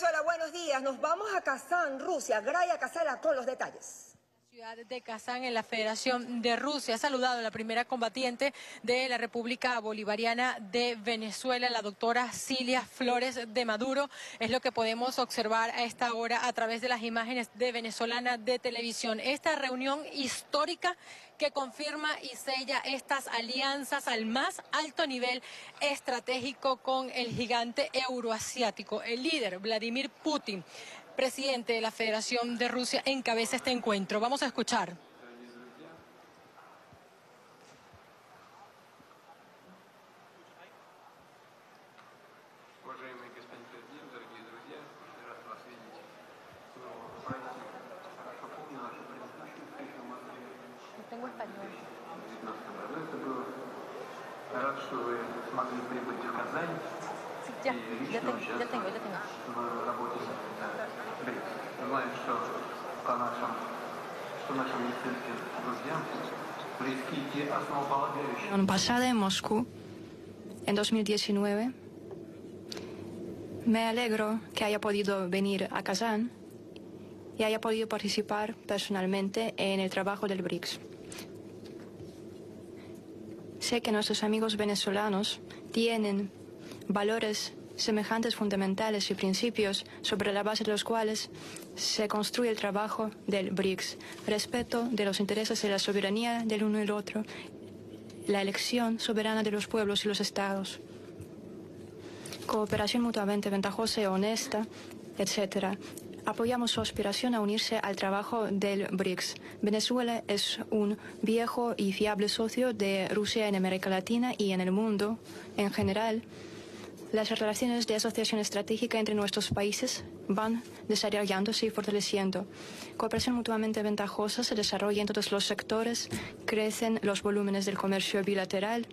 Venezuela, buenos días. Nos vamos a Kazán, Rusia. Graya Casala con los detalles. Ciudad de Kazán, en la Federación de Rusia. Ha saludado a la primera combatiente de la República Bolivariana de Venezuela, la doctora Cilia Flores de Maduro. Es lo que podemos observar a esta hora a través de las imágenes de Venezolana de Televisión. Esta reunión histórica que confirma y sella estas alianzas al más alto nivel estratégico con el gigante euroasiático. El líder, Vladimir Putin, presidente de la Federación de Rusia, encabeza este encuentro. Vamos a escuchar. Tengo español. Sí, ya tengo. Embajada en Moscú en 2019. Me alegro que haya podido venir a Kazán y haya podido participar personalmente en el trabajo del BRICS. Sé que nuestros amigos venezolanos tienen valores semejantes, fundamentales y principios sobre la base de los cuales se construye el trabajo del BRICS. Respeto de los intereses de la soberanía del uno y del otro, la elección soberana de los pueblos y los estados, cooperación mutuamente ventajosa y honesta, etc. Apoyamos su aspiración a unirse al trabajo del BRICS. Venezuela es un viejo y fiable socio de Rusia en América Latina y en el mundo en general. Las relaciones de asociación estratégica entre nuestros países van desarrollándose y fortaleciendo. Cooperación mutuamente ventajosa se desarrolla en todos los sectores, crecen los volúmenes del comercio bilateral.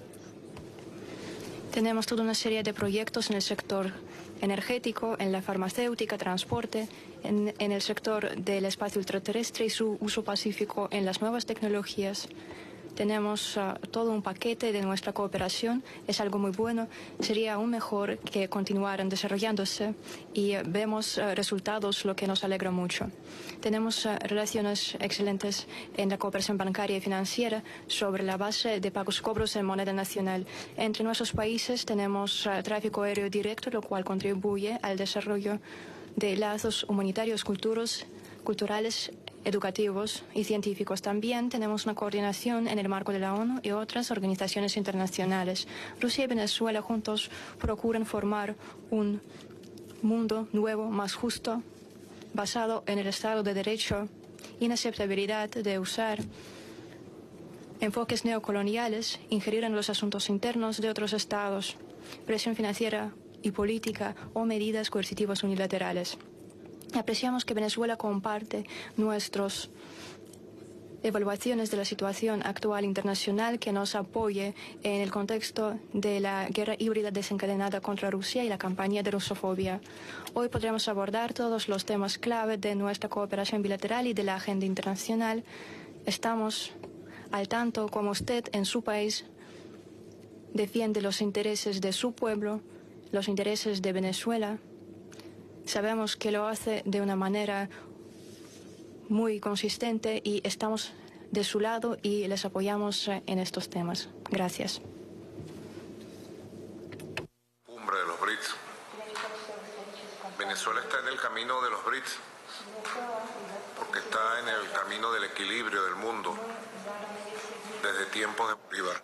Tenemos toda una serie de proyectos en el sector energético, en la farmacéutica, transporte, en el sector del espacio ultraterrestre y su uso pacífico en las nuevas tecnologías. Tenemos todo un paquete de nuestra cooperación, es algo muy bueno. Sería aún mejor que continuaran desarrollándose y vemos resultados, lo que nos alegra mucho. Tenemos relaciones excelentes en la cooperación bancaria y financiera sobre la base de pagos-cobros en moneda nacional. Entre nuestros países tenemos tráfico aéreo directo, lo cual contribuye al desarrollo de lazos humanitarios, culturales, educativos y científicos. También tenemos una coordinación en el marco de la ONU y otras organizaciones internacionales. Rusia y Venezuela juntos procuran formar un mundo nuevo, más justo, basado en el Estado de Derecho, inaceptabilidad de usar enfoques neocoloniales, ingerir en los asuntos internos de otros estados, presión financiera y política o medidas coercitivas unilaterales. Apreciamos que Venezuela comparte nuestras evaluaciones de la situación actual internacional, que nos apoye en el contexto de la guerra híbrida desencadenada contra Rusia y la campaña de rusofobia. Hoy podremos abordar todos los temas clave de nuestra cooperación bilateral y de la agenda internacional. Estamos al tanto como usted en su país defiende los intereses de su pueblo, los intereses de Venezuela. Sabemos que lo hace de una manera muy consistente y estamos de su lado y les apoyamos en estos temas. Gracias. Cumbre de los BRICS. Venezuela está en el camino de los BRICS porque está en el camino del equilibrio del mundo desde tiempos de Bolívar.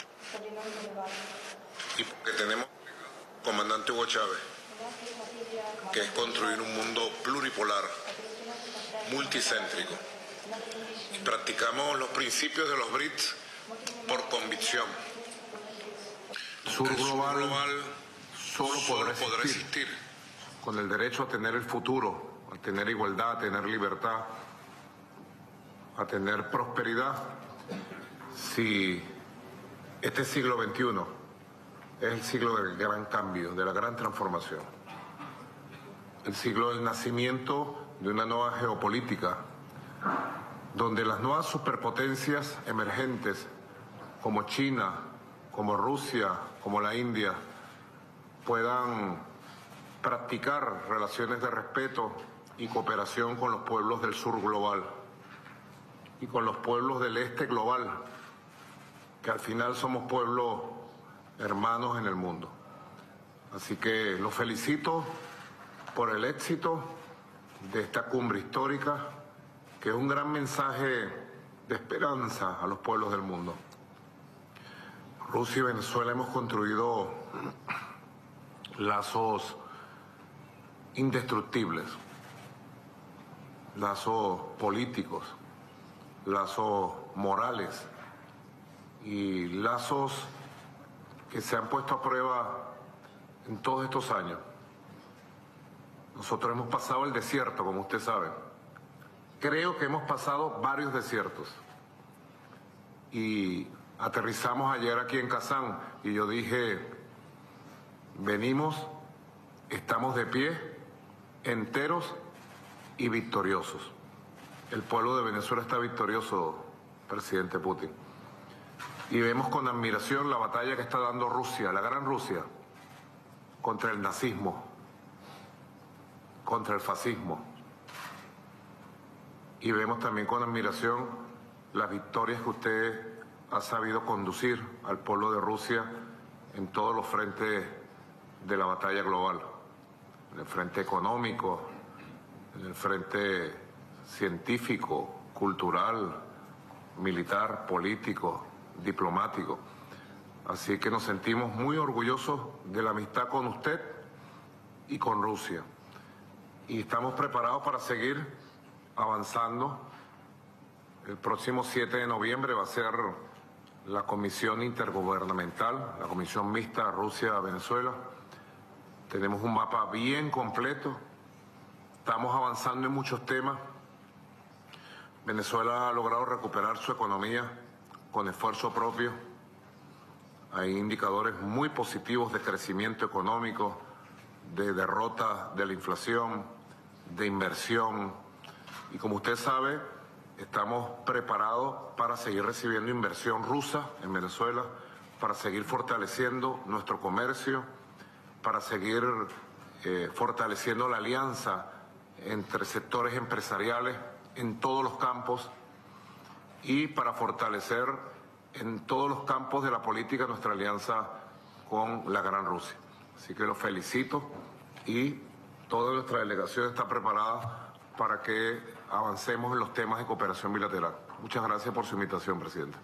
Y porque tenemos al comandante Hugo Chávez, que es construir un mundo pluripolar, multicéntrico. Y practicamos los principios de los BRICS por convicción. El sur global solo podrá existir con el derecho a tener el futuro, a tener igualdad, a tener libertad, a tener prosperidad, si este siglo XXI es el siglo del gran cambio, de la gran transformación. El siglo del nacimiento de una nueva geopolítica, donde las nuevas superpotencias emergentes como China, como Rusia, como la India, puedan practicar relaciones de respeto y cooperación con los pueblos del sur global y con los pueblos del este global, que al final somos pueblos hermanos en el mundo. Así que los felicito por el éxito de esta cumbre histórica, que es un gran mensaje de esperanza a los pueblos del mundo. Rusia y Venezuela hemos construido lazos indestructibles, lazos políticos, lazos morales y lazos que se han puesto a prueba en todos estos años. Nosotros hemos pasado el desierto, como usted sabe. Creo que hemos pasado varios desiertos. Y aterrizamos ayer aquí en Kazán y yo dije, venimos, estamos de pie, enteros y victoriosos. El pueblo de Venezuela está victorioso, presidente Putin. Y vemos con admiración la batalla que está dando Rusia, la gran Rusia, contra el nazismo, contra el fascismo. Y vemos también con admiración las victorias que usted ha sabido conducir al pueblo de Rusia en todos los frentes de la batalla global, en el frente económico, en el frente científico, cultural, militar, político, diplomático. Así que nos sentimos muy orgullosos de la amistad con usted y con Rusia. Y estamos preparados para seguir avanzando. El próximo 7 de noviembre va a ser la Comisión Intergubernamental, la Comisión Mixta Rusia-Venezuela. Tenemos un mapa bien completo. Estamos avanzando en muchos temas. Venezuela ha logrado recuperar su economía con esfuerzo propio. Hay indicadores muy positivos de crecimiento económico, de derrota de la inflación, de inversión. Y como usted sabe, estamos preparados para seguir recibiendo inversión rusa en Venezuela, para seguir fortaleciendo nuestro comercio, para seguir fortaleciendo la alianza entre sectores empresariales en todos los campos y para fortalecer en todos los campos de la política nuestra alianza con la Gran Rusia. Así que los felicito y toda nuestra delegación está preparada para que avancemos en los temas de cooperación bilateral. Muchas gracias por su invitación, presidente.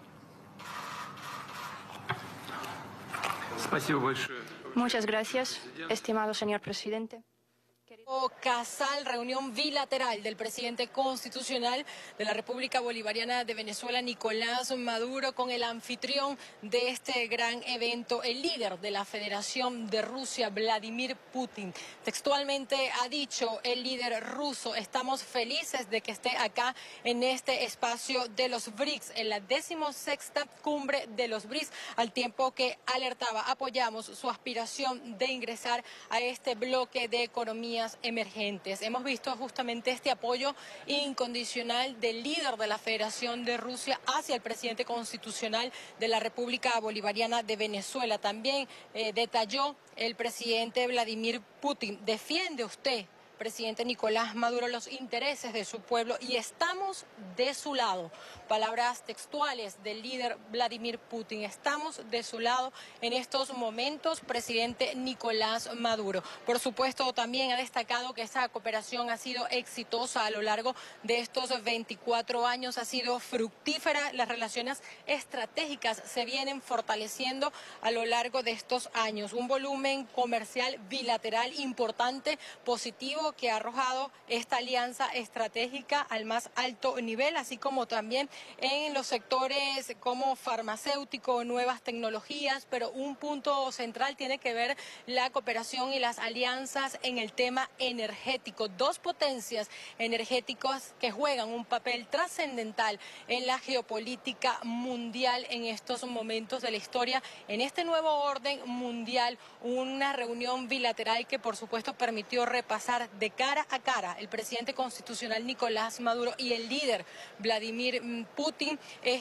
Muchas gracias, estimado señor presidente. Casal, reunión bilateral del presidente constitucional de la República Bolivariana de Venezuela, Nicolás Maduro, con el anfitrión de este gran evento, el líder de la Federación de Rusia, Vladimir Putin. Textualmente ha dicho el líder ruso: estamos felices de que esté acá en este espacio de los BRICS, en la 16ª cumbre de los BRICS, al tiempo que alertaba, apoyamos su aspiración de ingresar a este bloque de economías emergentes. Hemos visto justamente este apoyo incondicional del líder de la Federación de Rusia hacia el presidente constitucional de la República Bolivariana de Venezuela. También detalló el presidente Vladimir Putin: defiende usted, presidente Nicolás Maduro, los intereses de su pueblo y estamos de su lado. Palabras textuales del líder Vladimir Putin: estamos de su lado en estos momentos, presidente Nicolás Maduro. Por supuesto, también ha destacado que esa cooperación ha sido exitosa a lo largo de estos 24 años, ha sido fructífera. Las relaciones estratégicas se vienen fortaleciendo a lo largo de estos años. Un volumen comercial bilateral importante, positivo, que ha arrojado esta alianza estratégica al más alto nivel, así como también en los sectores como farmacéutico, nuevas tecnologías, pero un punto central tiene que ver la cooperación y las alianzas en el tema energético. Dos potencias energéticas que juegan un papel trascendental en la geopolítica mundial en estos momentos de la historia, en este nuevo orden mundial. Una reunión bilateral que por supuesto permitió repasar de cara a cara el presidente constitucional Nicolás Maduro y el líder Vladimir Putin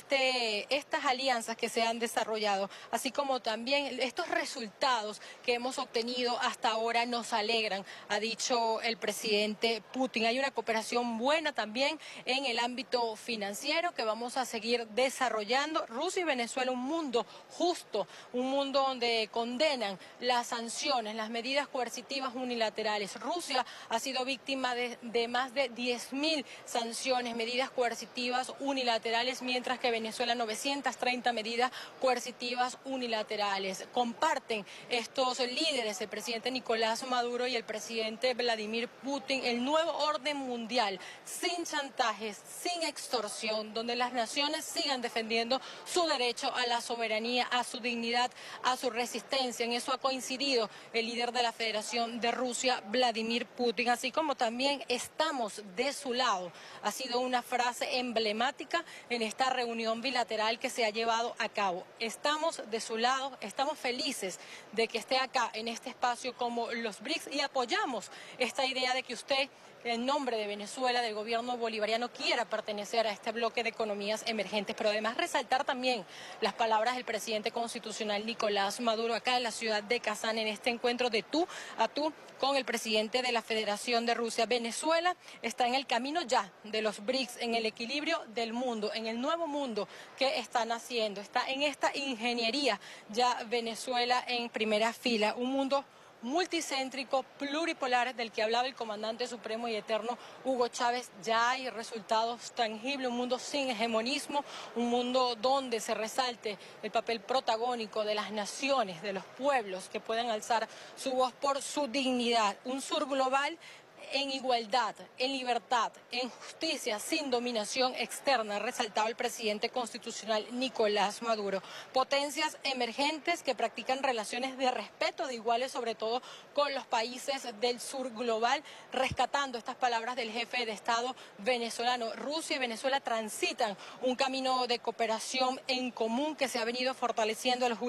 estas alianzas que se han desarrollado, así como también estos resultados que hemos obtenido hasta ahora nos alegran, ha dicho el presidente Putin. Hay una cooperación buena también en el ámbito financiero que vamos a seguir desarrollando. Rusia y Venezuela, un mundo justo, un mundo donde condenan las sanciones, las medidas coercitivas unilaterales. Rusia ha sido víctima de más de 10.000 sanciones, medidas coercitivas unilaterales, mientras que Venezuela 930 medidas coercitivas unilaterales. Comparten estos líderes, el presidente Nicolás Maduro y el presidente Vladimir Putin, el nuevo orden mundial, sin chantajes, sin extorsión, donde las naciones sigan defendiendo su derecho a la soberanía, a su dignidad, a su resistencia. En eso ha coincidido el líder de la Federación de Rusia, Vladimir Putin, así como también estamos de su lado. Ha sido una frase emblemática en esta reunión bilateral que se ha llevado a cabo. Estamos de su lado, estamos felices de que esté acá en este espacio como los BRICS y apoyamos esta idea de que usted, en nombre de Venezuela, del gobierno bolivariano, quiera pertenecer a este bloque de economías emergentes, pero además resaltar también las palabras del presidente constitucional Nicolás Maduro acá en la ciudad de Kazán, en este encuentro de tú a tú con el presidente de la Federación de Rusia. Venezuela está en el camino ya de los BRICS, en el equilibrio del mundo, en el nuevo mundo que están haciendo. Está en esta ingeniería ya Venezuela en primera fila, un mundo multicéntrico, pluripolar, del que hablaba el comandante supremo y eterno Hugo Chávez. Ya hay resultados tangibles, un mundo sin hegemonismo, un mundo donde se resalte el papel protagónico de las naciones, de los pueblos que puedan alzar su voz por su dignidad, un sur global en igualdad, en libertad, en justicia, sin dominación externa, resaltaba el presidente constitucional Nicolás Maduro. Potencias emergentes que practican relaciones de respeto, de iguales, sobre todo con los países del sur global, rescatando estas palabras del jefe de Estado venezolano. Rusia y Venezuela transitan un camino de cooperación en común que se ha venido fortaleciendo en los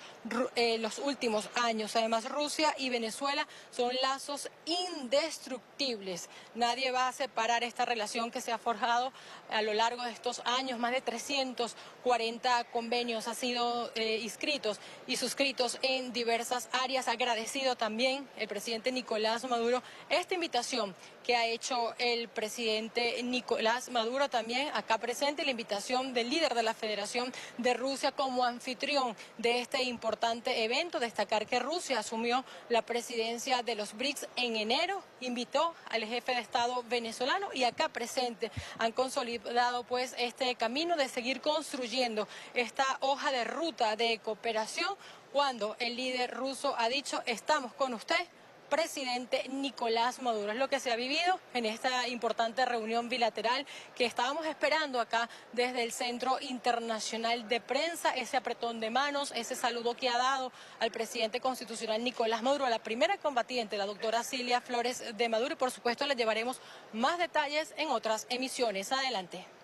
últimos años. Además, Rusia y Venezuela son lazos indestructibles. Nadie va a separar esta relación que se ha forjado a lo largo de estos años. Más de 340 convenios han sido inscritos y suscritos en diversas áreas. Ha agradecido también el presidente Nicolás Maduro esta invitación que ha hecho el presidente Nicolás Maduro, también acá presente, la invitación del líder de la Federación de Rusia como anfitrión de este importante evento. Destacar que Rusia asumió la presidencia de los BRICS en enero, invitó al jefe de Estado venezolano y acá presente han consolidado pues este camino de seguir construyendo esta hoja de ruta de cooperación, cuando el líder ruso ha dicho: estamos con usted, presidente Nicolás Maduro. Es lo que se ha vivido en esta importante reunión bilateral que estábamos esperando acá desde el Centro Internacional de Prensa, ese apretón de manos, ese saludo que ha dado al presidente constitucional Nicolás Maduro, a la primera combatiente, la doctora Cilia Flores de Maduro, y por supuesto les llevaremos más detalles en otras emisiones. Adelante.